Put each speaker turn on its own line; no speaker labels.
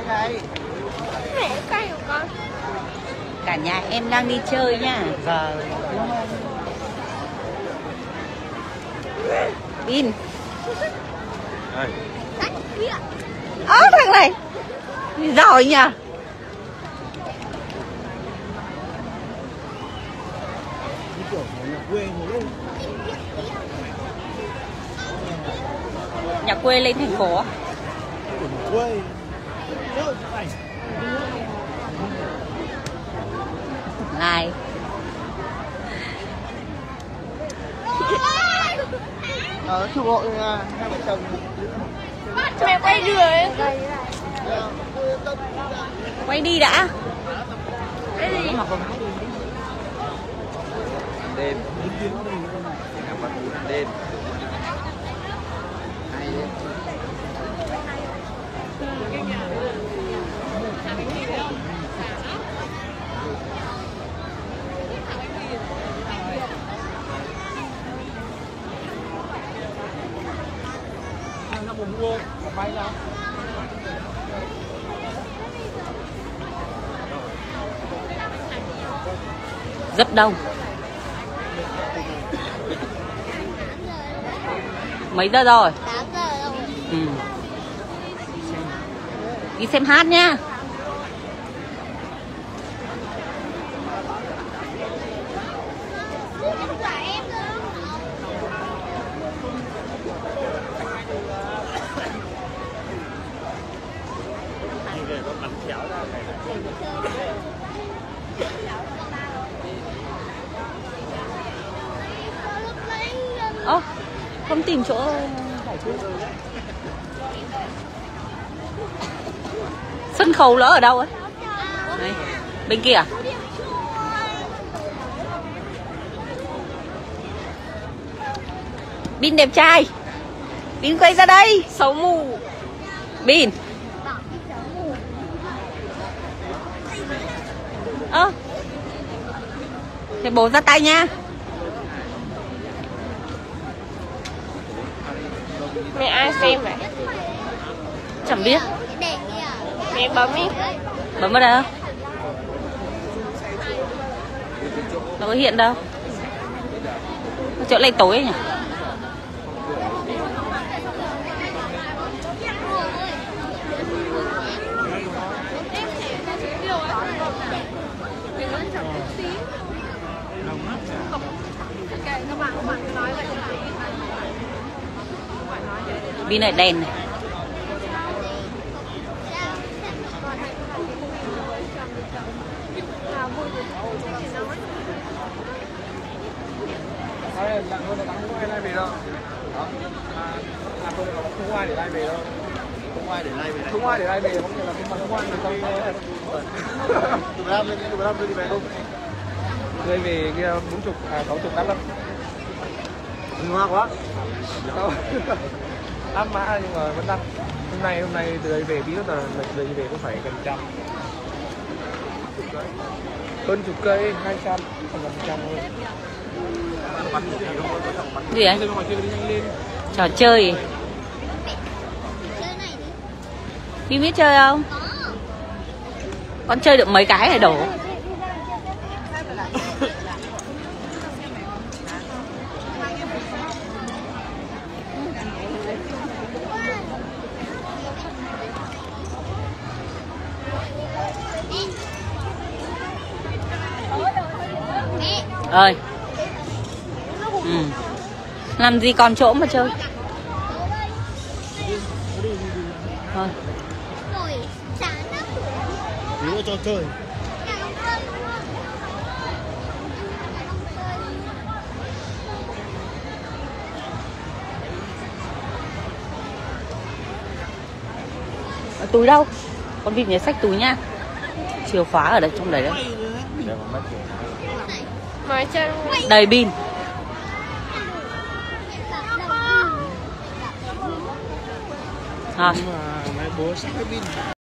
Mẹ cay của con.
Cả nhà em đang đi chơi nha. Bin. Thằng này giỏi nhỉ. Nhà quê lên thành phố. Này.
chụp hộ hai vợ chồng.
Mẹ quay đường.
Quay đi đã.
Cái gì?
Đêm. Đêm. Hay đấy.
Rất đông. Mấy giờ rồi?
8 giờ rồi.
Ừ. Đi xem hát nhá. Ơ, không tìm chỗ giải quyết. Sân khấu lỡ ở đâu ấy? Đấy, bên kia à? Bin đẹp trai. Bin quay ra đây. Xấu mù. Bin. Ơ. Thế bố ra tay nha.
Mẹ ai xem vậy?
Chẳng biết.
Mẹ bấm đi.
Bấm vào đâu? Nó có hiện đâu. Chỗ này tối nhỉ? Bên này đèn này.
Không ai để lai về đâu. Không ai để lai về. Không ai để lai về, có nghĩa là không ai mà con tụi Ram đi về không? Đưa về kia 40 60 đắt lắm. Ngon quá. Áp mã nhưng mà vẫn đắt. Hôm nay từ đây về tí nữa là từ đây về có phải gần trăm. Hơn chục cây 200 còn 100 thôi.
Gì ấy? Trò chơi. Bin biết chơi không? Con chơi được mấy cái này đổ. Ơi. Ừ. Làm gì còn chỗ mà chơi. Thôi.
Tí nữa cho chơi.
Ở túi đâu? Con vịt nhớ xách túi nha. Chìa khóa ở đây trong đấy đấy. Đầy pin.
Nhưng mà máy bố sắp hết pin.